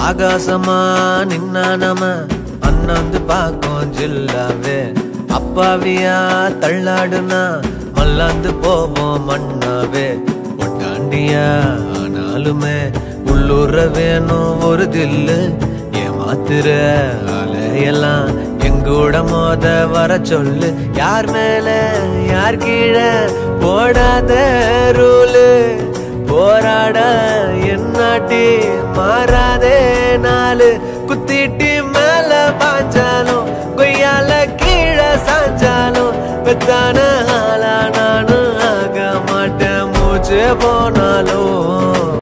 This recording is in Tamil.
ஆகாசமா நின்னா நம்ம அண்ணாந்து பாக்கும் ஜில்லாவே அப்பாவியா தள்ளாடுனா மல்லாந்து போவோம் மண்ணாவே ஒட்டாண்டியா ஆனாலுமே உள்ளூர வேணும் ஒரு தில்லு ஏமாத்துற அலையெல்லாம் எங்கூட மோத வர சொல்லு யார் மேல யார் கீழே போடாத ரூலு போராட என்னாட்டி மாறாதே நாலு குத்திட்டி மேல பாஞ்சாலும் கொய்யால கீழே சாஞ்சாலும் பெத்தான ஆளா நானும் ஆக மாட்டேன் மூச்சு போனாலும்